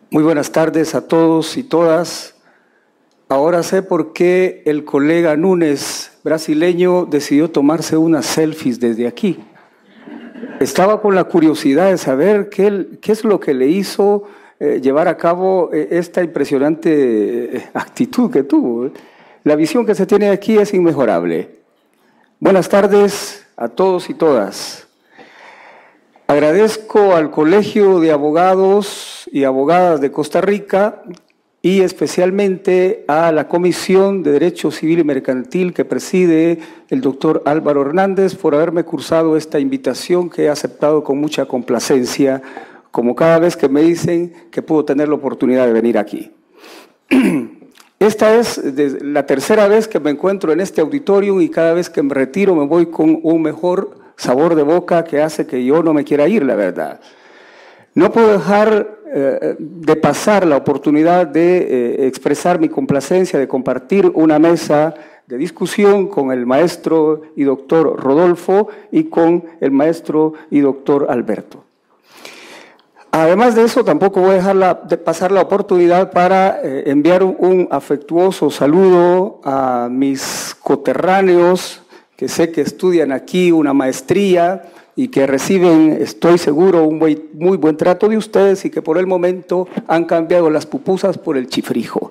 Muy buenas tardes a todos y todas. Ahora sé por qué el colega Núñez, brasileño, decidió tomarse unas selfies desde aquí. Estaba con la curiosidad de saber qué es lo que le hizo llevar a cabo esta impresionante actitud que tuvo. La visión que se tiene aquí es inmejorable. Buenas tardes a todos y todas. Agradezco al Colegio de Abogados y Abogadas de Costa Rica y especialmente a la Comisión de Derecho Civil y Mercantil que preside el doctor Álvaro Hernández por haberme cursado esta invitación que he aceptado con mucha complacencia, como cada vez que me dicen que puedo tener la oportunidad de venir aquí. Esta es la tercera vez que me encuentro en este auditorio y cada vez que me retiro me voy con un mejor sabor de boca que hace que yo no me quiera ir, la verdad. No puedo dejar de pasar la oportunidad de expresar mi complacencia, de compartir una mesa de discusión con el maestro y doctor Rodolfo y con el maestro y doctor Alberto. Además de eso, tampoco voy a dejar de pasar la oportunidad para enviar un afectuoso saludo a mis coterráneos, que sé que estudian aquí una maestría y que reciben, estoy seguro, un muy buen trato de ustedes y que por el momento han cambiado las pupusas por el chifrijo.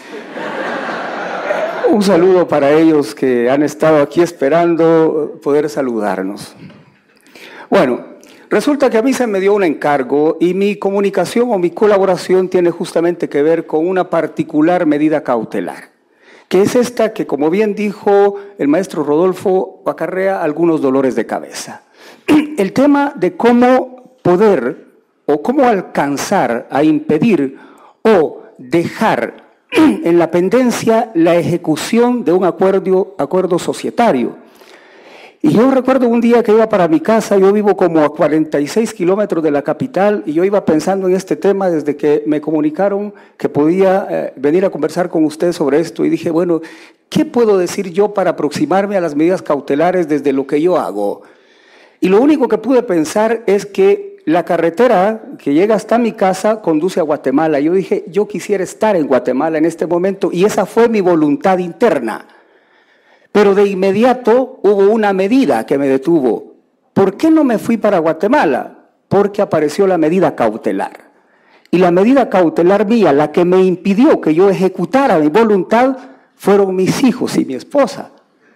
Un saludo para ellos que han estado aquí esperando poder saludarnos. Bueno, resulta que a mí se me dio un encargo y mi comunicación o mi colaboración tiene justamente que ver con una particular medida cautelar, que es esta que, como bien dijo el maestro Rodolfo, acarrea algunos dolores de cabeza. El tema de cómo poder o cómo alcanzar a impedir o dejar en la pendencia la ejecución de un acuerdo societario. Y yo recuerdo un día que iba para mi casa, yo vivo como a 46 kilómetros de la capital y yo iba pensando en este tema desde que me comunicaron que podía venir a conversar con usted sobre esto y dije, bueno, ¿qué puedo decir yo para aproximarme a las medidas cautelares desde lo que yo hago? Y lo único que pude pensar es que la carretera que llega hasta mi casa conduce a Guatemala. Yo dije, yo quisiera estar en Guatemala en este momento y esa fue mi voluntad interna. Pero de inmediato hubo una medida que me detuvo. ¿Por qué no me fui para Guatemala? Porque apareció la medida cautelar. Y la medida cautelar mía, la que me impidió que yo ejecutara mi voluntad, fueron mis hijos y mi esposa.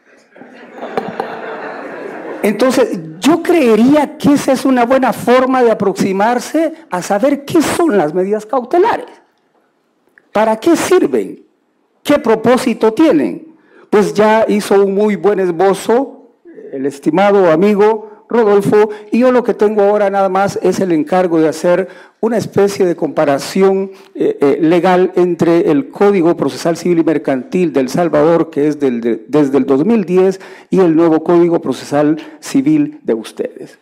Entonces, yo creería que esa es una buena forma de aproximarse a saber qué son las medidas cautelares. ¿Para qué sirven? ¿Qué propósito tienen? Pues ya hizo un muy buen esbozo el estimado amigo Rodolfo y yo lo que tengo ahora nada más es el encargo de hacer una especie de comparación legal entre el Código Procesal Civil y Mercantil de El Salvador, que es desde el 2010, y el nuevo Código Procesal Civil de ustedes.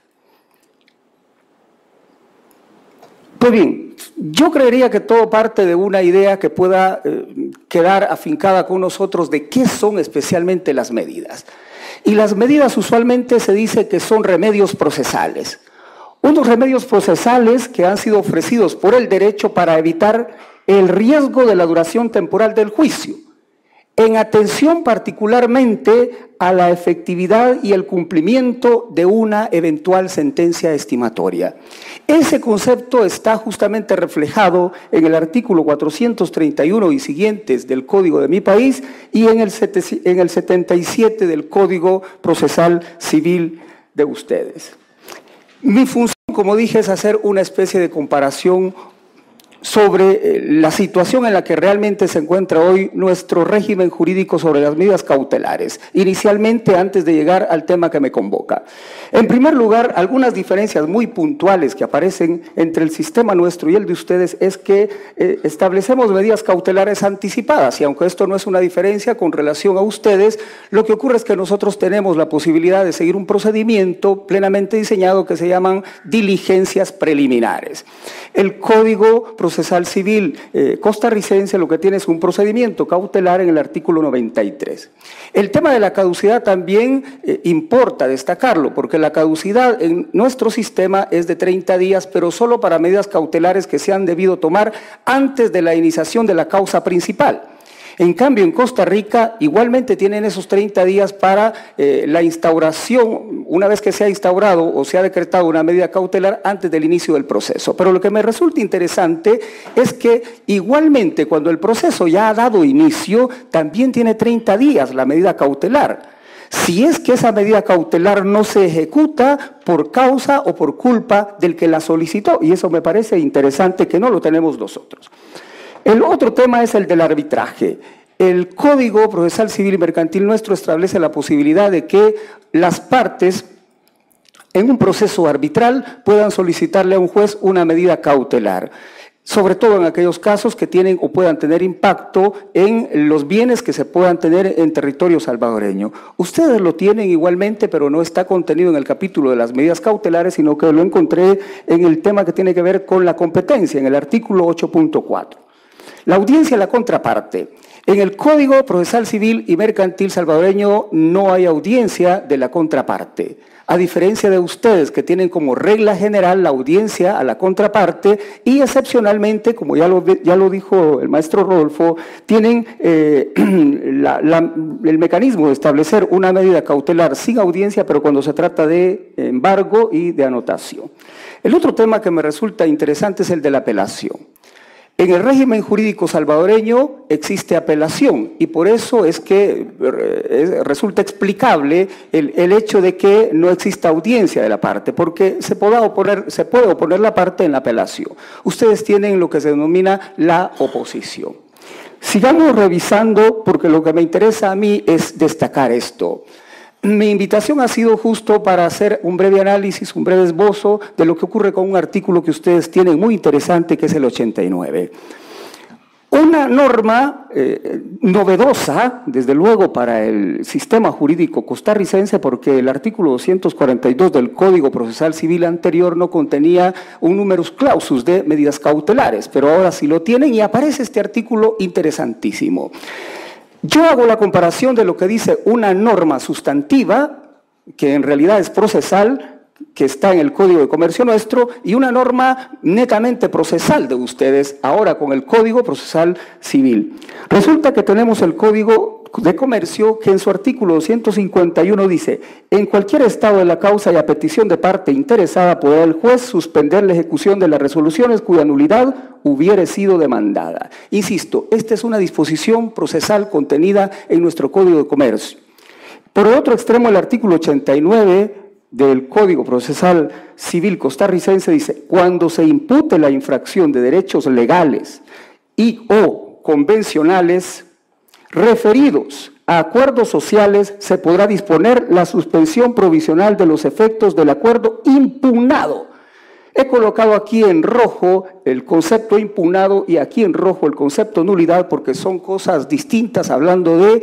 Pues bien, yo creería que todo parte de una idea que pueda quedar afincada con nosotros de qué son especialmente las medidas. Y las medidas usualmente se dice que son remedios procesales. Unos remedios procesales que han sido ofrecidos por el derecho para evitar el riesgo de la duración temporal del juicio, en atención particularmente a la efectividad y el cumplimiento de una eventual sentencia estimatoria. Ese concepto está justamente reflejado en el artículo 431 y siguientes del Código de mi país y en el 77 del Código Procesal Civil de ustedes. Mi función, como dije, es hacer una especie de comparación sobre la situación en la que realmente se encuentra hoy nuestro régimen jurídico sobre las medidas cautelares, inicialmente antes de llegar al tema que me convoca. En primer lugar, algunas diferencias muy puntuales que aparecen entre el sistema nuestro y el de ustedes es que establecemos medidas cautelares anticipadas, y aunque esto no es una diferencia con relación a ustedes, lo que ocurre es que nosotros tenemos la posibilidad de seguir un procedimiento plenamente diseñado que se llaman diligencias preliminares. El Código Procesal Procesal Civil costarricense lo que tiene es un procedimiento cautelar en el artículo 93. El tema de la caducidad también importa destacarlo, porque la caducidad en nuestro sistema es de 30 días, pero solo para medidas cautelares que se han debido tomar antes de la iniciación de la causa principal. En cambio, en Costa Rica igualmente tienen esos 30 días para la instauración, una vez que se ha instaurado o se ha decretado una medida cautelar antes del inicio del proceso. Pero lo que me resulta interesante es que igualmente cuando el proceso ya ha dado inicio, también tiene 30 días la medida cautelar. Si es que esa medida cautelar no se ejecuta por causa o por culpa del que la solicitó, y eso me parece interesante que no lo tenemos nosotros. El otro tema es el del arbitraje. El Código Procesal Civil y Mercantil nuestro establece la posibilidad de que las partes en un proceso arbitral puedan solicitarle a un juez una medida cautelar, sobre todo en aquellos casos que tienen o puedan tener impacto en los bienes que se puedan tener en territorio salvadoreño. Ustedes lo tienen igualmente, pero no está contenido en el capítulo de las medidas cautelares, sino que lo encontré en el tema que tiene que ver con la competencia, en el artículo 8.4. La audiencia a la contraparte. En el Código Procesal Civil y Mercantil salvadoreño no hay audiencia de la contraparte. A diferencia de ustedes que tienen como regla general la audiencia a la contraparte y excepcionalmente, como ya lo dijo el maestro Rodolfo, tienen el mecanismo de establecer una medida cautelar sin audiencia, pero cuando se trata de embargo y de anotación. El otro tema que me resulta interesante es el de la apelación. En el régimen jurídico salvadoreño existe apelación y por eso es que resulta explicable el hecho de que no exista audiencia de la parte, porque se puede oponer la parte en la apelación. Ustedes tienen lo que se denomina la oposición. Sigamos revisando porque lo que me interesa a mí es destacar esto. Mi invitación ha sido justo para hacer un breve análisis, un breve esbozo de lo que ocurre con un artículo que ustedes tienen muy interesante, que es el 89. Una norma novedosa, desde luego, para el sistema jurídico costarricense, porque el artículo 242 del Código Procesal Civil anterior no contenía un numerus clausus de medidas cautelares, pero ahora sí lo tienen y aparece este artículo interesantísimo. Yo hago la comparación de lo que dice una norma sustantiva, que en realidad es procesal, que está en el Código de Comercio nuestro, y una norma netamente procesal de ustedes, ahora con el Código Procesal Civil. Resulta que tenemos el Código de Comercio que en su artículo 251 dice: en cualquier estado de la causa y a petición de parte interesada podrá el juez suspender la ejecución de las resoluciones cuya nulidad hubiere sido demandada. Insisto, esta es una disposición procesal contenida en nuestro Código de Comercio. Por el otro extremo, el artículo 89 del Código Procesal Civil costarricense dice: cuando se impute la infracción de derechos legales y o convencionales referidos a acuerdos sociales, se podrá disponer la suspensión provisional de los efectos del acuerdo impugnado. He colocado aquí en rojo el concepto impugnado y aquí en rojo el concepto nulidad, porque son cosas distintas hablando de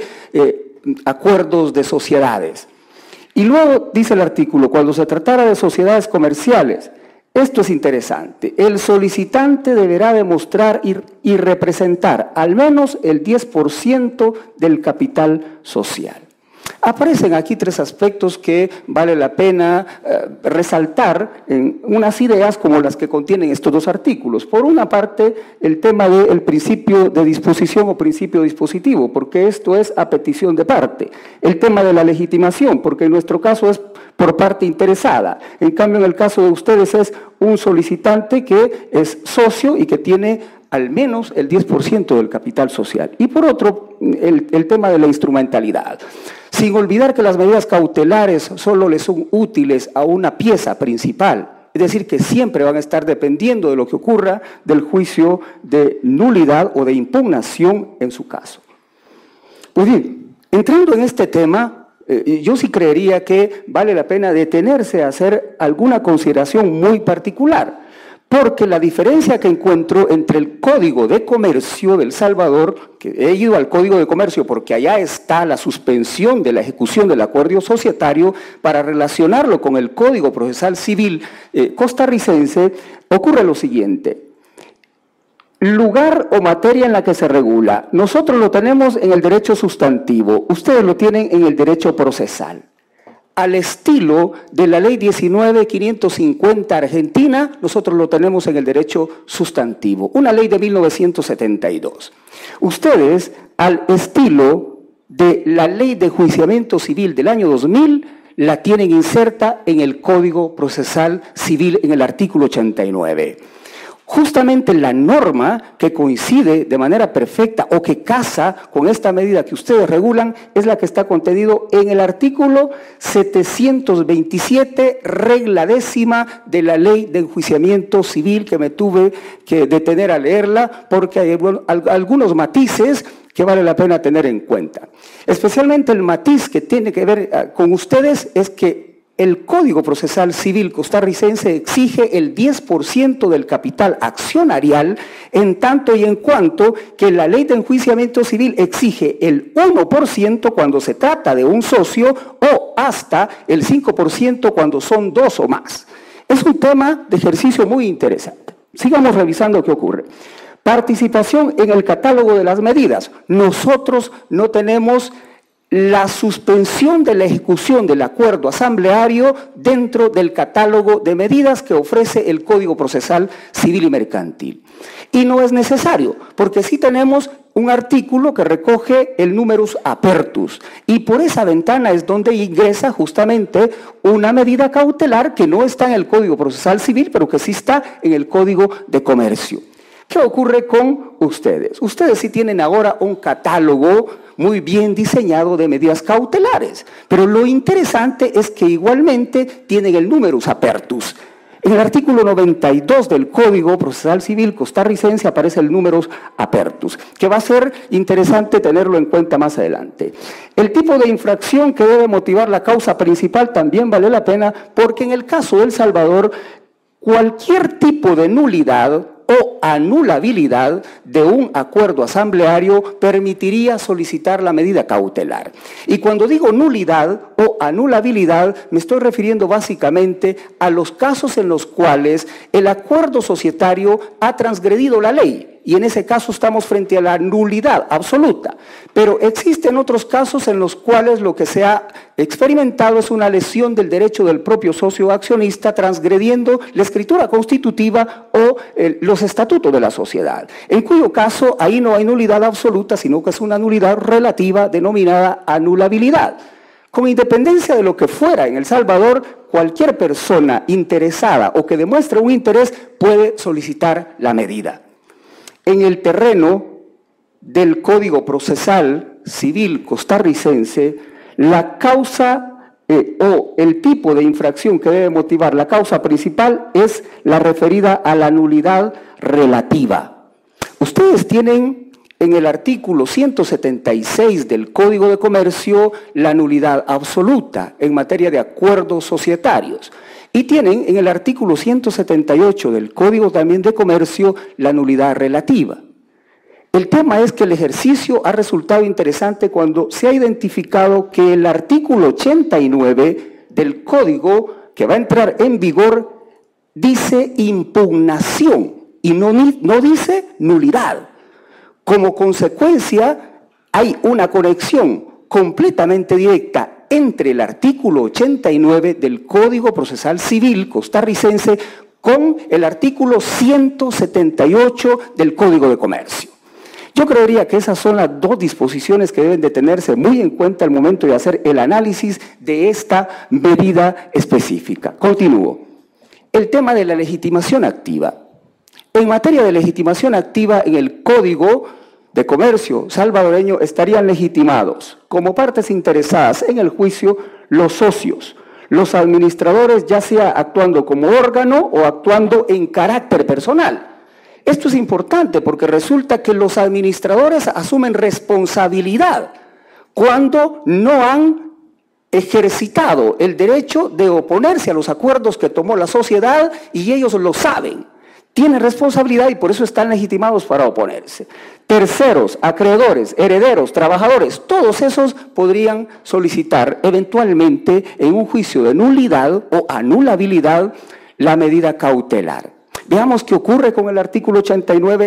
acuerdos de sociedades. Y luego dice el artículo: cuando se tratara de sociedades comerciales, esto es interesante, el solicitante deberá demostrar y representar al menos el 10% del capital social. Aparecen aquí tres aspectos que vale la pena resaltar en unas ideas como las que contienen estos dos artículos. Por una parte, el tema del principio de disposición o principio dispositivo, porque esto es a petición de parte. El tema de la legitimación, porque en nuestro caso es por parte interesada. En cambio, en el caso de ustedes es un solicitante que es socio y que tiene al menos el 10% del capital social. Y por otro, el tema de la instrumentalidad. Sin olvidar que las medidas cautelares solo le son útiles a una pieza principal, es decir, que siempre van a estar dependiendo de lo que ocurra del juicio de nulidad o de impugnación en su caso. Pues bien, entrando en este tema, yo sí creería que vale la pena detenerse a hacer alguna consideración muy particular, porque la diferencia que encuentro entre el Código de Comercio del Salvador, que he ido al Código de Comercio porque allá está la suspensión de la ejecución del acuerdo societario, para relacionarlo con el Código Procesal Civil costarricense, ocurre lo siguiente. Lugar o materia en la que se regula. Nosotros lo tenemos en el derecho sustantivo, ustedes lo tienen en el derecho procesal. Al estilo de la ley 19.550 argentina, nosotros lo tenemos en el derecho sustantivo, una ley de 1972. Ustedes, al estilo de la ley de enjuiciamiento civil del año 2000, la tienen inserta en el Código Procesal Civil en el artículo 89. Justamente la norma que coincide de manera perfecta o que casa con esta medida que ustedes regulan es la que está contenido en el artículo 727, regla 10ª de la Ley de Enjuiciamiento Civil, que me tuve que detener a leerla porque hay algunos matices que vale la pena tener en cuenta. Especialmente el matiz que tiene que ver con ustedes es que el Código Procesal Civil costarricense exige el 10% del capital accionarial, en tanto y en cuanto que la Ley de Enjuiciamiento Civil exige el 1% cuando se trata de un socio o hasta el 5% cuando son dos o más. Es un tema de ejercicio muy interesante. Sigamos revisando qué ocurre. Participación en el catálogo de las medidas. Nosotros no tenemos la suspensión de la ejecución del acuerdo asambleario dentro del catálogo de medidas que ofrece el Código Procesal Civil y Mercantil. Y no es necesario, porque sí tenemos un artículo que recoge el numerus apertus, y por esa ventana es donde ingresa justamente una medida cautelar que no está en el Código Procesal Civil, pero que sí está en el Código de Comercio. ¿Qué ocurre con ustedes? Ustedes sí tienen ahora un catálogo muy bien diseñado de medidas cautelares, pero lo interesante es que igualmente tienen el numerus apertus. En el artículo 92 del Código Procesal Civil costarricense aparece el numerus apertus, que va a ser interesante tenerlo en cuenta más adelante. El tipo de infracción que debe motivar la causa principal también vale la pena, porque en el caso de El Salvador, cualquier tipo de nulidad o anulabilidad de un acuerdo asambleario permitiría solicitar la medida cautelar. Y cuando digo nulidad o anulabilidad, me estoy refiriendo básicamente a los casos en los cuales el acuerdo societario ha transgredido la ley. Y en ese caso estamos frente a la nulidad absoluta. Pero existen otros casos en los cuales lo que se ha experimentado es una lesión del derecho del propio socio accionista, transgrediendo la escritura constitutiva o los estatutos de la sociedad. En cuyo caso ahí no hay nulidad absoluta, sino que es una nulidad relativa denominada anulabilidad. Con independencia de lo que fuera en El Salvador, cualquier persona interesada o que demuestre un interés puede solicitar la medida. En el terreno del Código Procesal Civil costarricense, la causa o el tipo de infracción que debe motivar la causa principal es la referida a la nulidad relativa. Ustedes tienen en el artículo 176 del Código de Comercio la nulidad absoluta en materia de acuerdos societarios. Y tienen en el artículo 178 del Código también de Comercio la nulidad relativa. El tema es que el ejercicio ha resultado interesante cuando se ha identificado que el artículo 89 del Código, que va a entrar en vigor, dice impugnación y no dice nulidad. Como consecuencia, hay una conexión completamente directa entre el artículo 89 del Código Procesal Civil costarricense con el artículo 178 del Código de Comercio. Yo creería que esas son las dos disposiciones que deben de tenerse muy en cuenta al momento de hacer el análisis de esta medida específica. Continúo. El tema de la legitimación activa. En materia de legitimación activa, en el Código de Comercio salvadoreño estarían legitimados como partes interesadas en el juicio los socios, los administradores, ya sea actuando como órgano o actuando en carácter personal. Esto es importante porque resulta que los administradores asumen responsabilidad cuando no han ejercitado el derecho de oponerse a los acuerdos que tomó la sociedad y ellos lo saben. Tienen responsabilidad y por eso están legitimados para oponerse. Terceros, acreedores, herederos, trabajadores, todos esos podrían solicitar eventualmente en un juicio de nulidad o anulabilidad la medida cautelar. Veamos qué ocurre con el artículo 89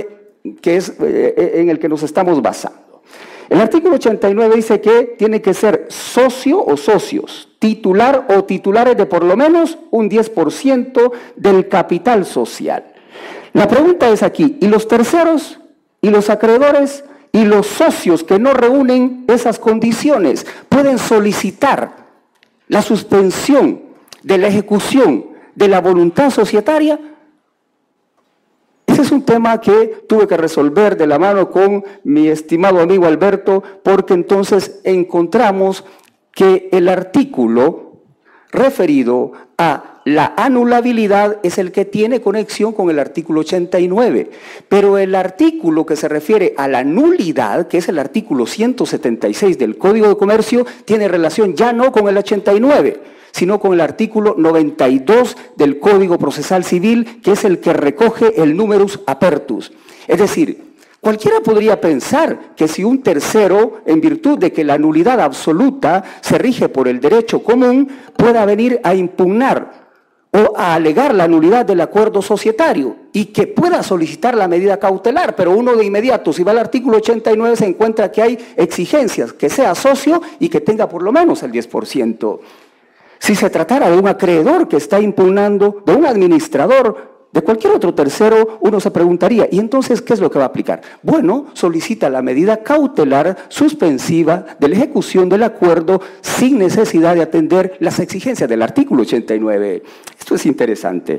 que es en el que nos estamos basando. El artículo 89 dice que tiene que ser socio o socios, titular o titulares de por lo menos un 10% del capital social. La pregunta es aquí, ¿y los terceros, y los acreedores, y los socios que no reúnen esas condiciones pueden solicitar la suspensión de la ejecución de la voluntad societaria? Ese es un tema que tuve que resolver de la mano con mi estimado amigo Alberto, porque entonces encontramos que el artículo referido a la anulabilidad es el que tiene conexión con el artículo 89, pero el artículo que se refiere a la nulidad, que es el artículo 176 del Código de Comercio, tiene relación ya no con el 89, sino con el artículo 92 del Código Procesal Civil, que es el que recoge el numerus apertus. Es decir, cualquiera podría pensar que si un tercero, en virtud de que la nulidad absoluta se rige por el derecho común, pueda venir a impugnar o a alegar la nulidad del acuerdo societario y que pueda solicitar la medida cautelar, pero uno de inmediato, si va al artículo 89, se encuentra que hay exigencias, que sea socio y que tenga por lo menos el 10%. Si se tratara de un acreedor que está impugnando, de un administrador, de cualquier otro tercero, uno se preguntaría, ¿y entonces qué es lo que va a aplicar? Bueno, solicita la medida cautelar suspensiva de la ejecución del acuerdo sin necesidad de atender las exigencias del artículo 89. Esto es interesante.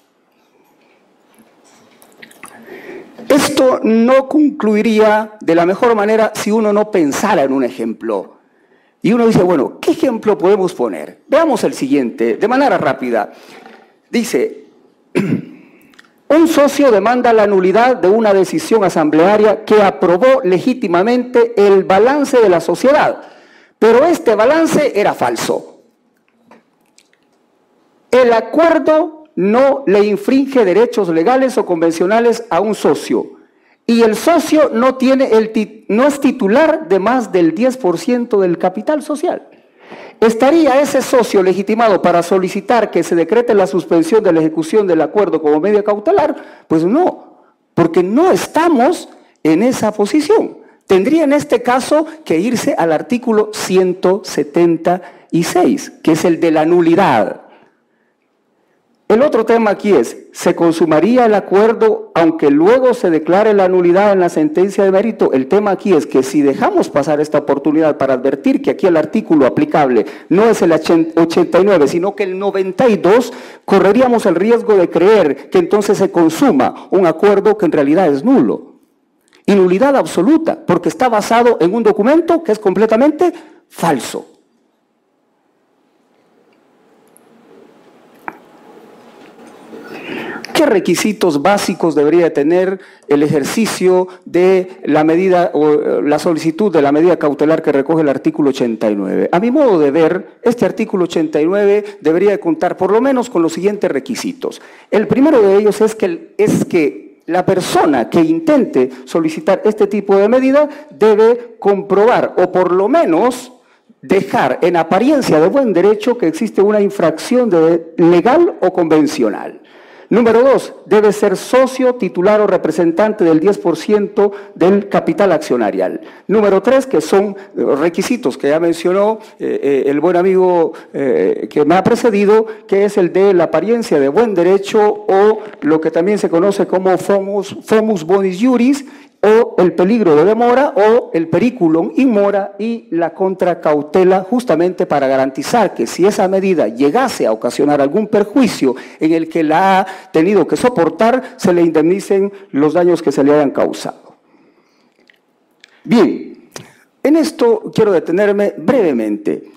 Esto no concluiría de la mejor manera si uno no pensara en un ejemplo. Y uno dice, bueno, ¿qué ejemplo podemos poner? Veamos el siguiente, de manera rápida. Dice, un socio demanda la nulidad de una decisión asamblearia que aprobó legítimamente el balance de la sociedad, pero este balance era falso. El acuerdo no le infringe derechos legales o convencionales a un socio y el socio no es titular de más del 10% del capital social. ¿Estaría ese socio legitimado para solicitar que se decrete la suspensión de la ejecución del acuerdo como medida cautelar? Pues no, porque no estamos en esa posición. Tendría en este caso que irse al artículo 176, que es el de la nulidad. El otro tema aquí es, ¿se consumaría el acuerdo aunque luego se declare la nulidad en la sentencia de mérito? El tema aquí es que si dejamos pasar esta oportunidad para advertir que aquí el artículo aplicable no es el 89, sino que el 92, correríamos el riesgo de creer que entonces se consuma un acuerdo que en realidad es nulo. Y nulidad absoluta, porque está basado en un documento que es completamente falso. ¿Qué requisitos básicos debería tener el ejercicio de la medida o la solicitud de la medida cautelar que recoge el artículo 89? A mi modo de ver, este artículo 89 debería de contar por lo menos con los siguientes requisitos. El primero de ellos es que la persona que intente solicitar este tipo de medida debe comprobar o por lo menos dejar en apariencia de buen derecho que existe una infracción legal o convencional. Número 2, debe ser socio, titular o representante del 10% del capital accionarial. Número 3, que son requisitos que ya mencionó el buen amigo que me ha precedido, que es el de la apariencia de buen derecho o lo que también se conoce como fomus bonis juris, o el peligro de demora o el periculum in mora y la contracautela, justamente para garantizar que si esa medida llegase a ocasionar algún perjuicio en el que la ha tenido que soportar, se le indemnicen los daños que se le hayan causado. Bien, en esto quiero detenerme brevemente.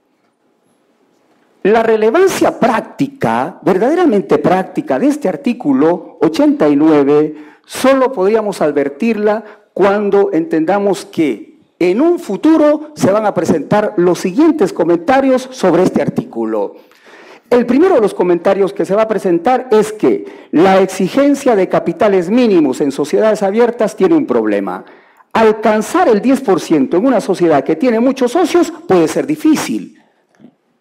La relevancia práctica, verdaderamente práctica, de este artículo 89 solo podríamos advertirla cuando entendamos que en un futuro se van a presentar los siguientes comentarios sobre este artículo. El primero de los comentarios que se va a presentar es que la exigencia de capitales mínimos en sociedades abiertas tiene un problema. Alcanzar el 10% en una sociedad que tiene muchos socios puede ser difícil.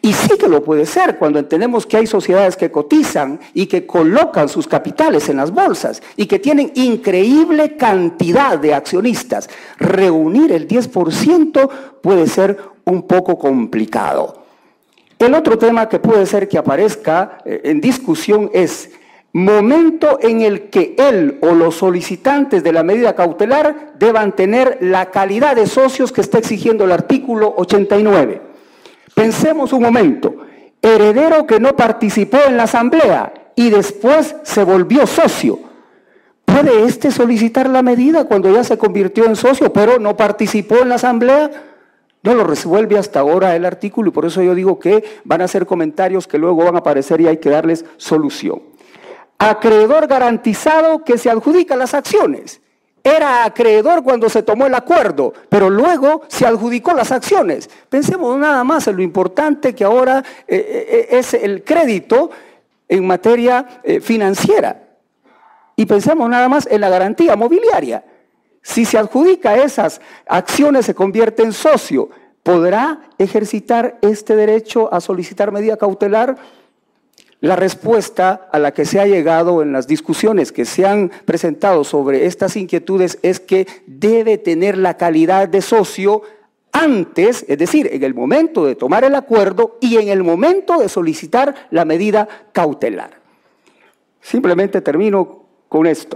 Y sí que lo puede ser cuando entendemos que hay sociedades que cotizan y que colocan sus capitales en las bolsas y que tienen increíble cantidad de accionistas. Reunir el 10% puede ser un poco complicado. El otro tema que puede ser que aparezca en discusión es momento en el que él o los solicitantes de la medida cautelar deban tener la calidad de socios que está exigiendo el artículo 89. Pensemos un momento, heredero que no participó en la asamblea y después se volvió socio. ¿Puede éste solicitar la medida cuando ya se convirtió en socio, pero no participó en la asamblea? No lo resuelve hasta ahora el artículo y por eso yo digo que van a ser comentarios que luego van a aparecer y hay que darles solución. Acreedor garantizado que se adjudica las acciones. Era acreedor cuando se tomó el acuerdo, pero luego se adjudicó las acciones. Pensemos nada más en lo importante que ahora es el crédito en materia financiera. Y pensemos nada más en la garantía mobiliaria. Si se adjudica esas acciones, se convierte en socio, ¿podrá ejercitar este derecho a solicitar medida cautelar? La respuesta a la que se ha llegado en las discusiones que se han presentado sobre estas inquietudes es que debe tener la calidad de socio antes, es decir, en el momento de tomar el acuerdo y en el momento de solicitar la medida cautelar. Simplemente termino con esto.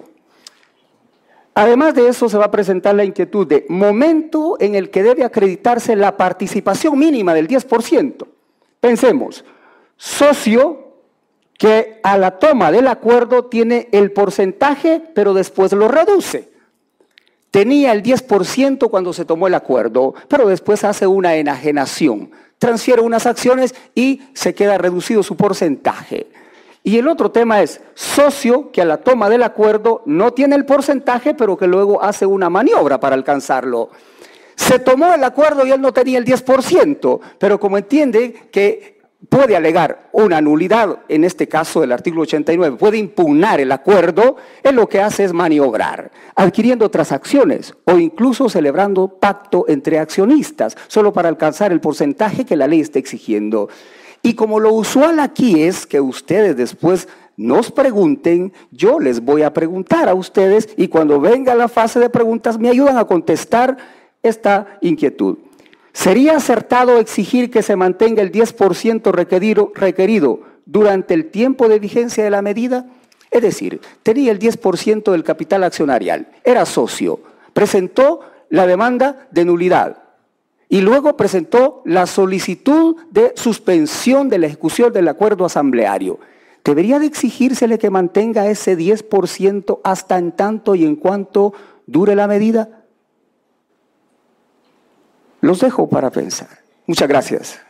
Además de eso, se va a presentar la inquietud de momento en el que debe acreditarse la participación mínima del 10%. Pensemos, socio que a la toma del acuerdo tiene el porcentaje, pero después lo reduce. Tenía el 10% cuando se tomó el acuerdo, pero después hace una enajenación, transfiere unas acciones y se queda reducido su porcentaje. Y el otro tema es socio que a la toma del acuerdo no tiene el porcentaje, pero que luego hace una maniobra para alcanzarlo. Se tomó el acuerdo y él no tenía el 10%, pero como entiende que puede alegar una nulidad, en este caso del artículo 89, puede impugnar el acuerdo, él lo que hace es maniobrar, adquiriendo otras acciones o incluso celebrando pacto entre accionistas, solo para alcanzar el porcentaje que la ley está exigiendo. Y como lo usual aquí es que ustedes después nos pregunten, yo les voy a preguntar a ustedes y cuando venga la fase de preguntas me ayudan a contestar esta inquietud. ¿Sería acertado exigir que se mantenga el 10% requerido durante el tiempo de vigencia de la medida? Es decir, tenía el 10% del capital accionarial, era socio, presentó la demanda de nulidad y luego presentó la solicitud de suspensión de la ejecución del acuerdo asambleario. ¿Debería de exigírsele que mantenga ese 10% hasta en tanto y en cuanto dure la medida? Los dejo para pensar. Muchas gracias.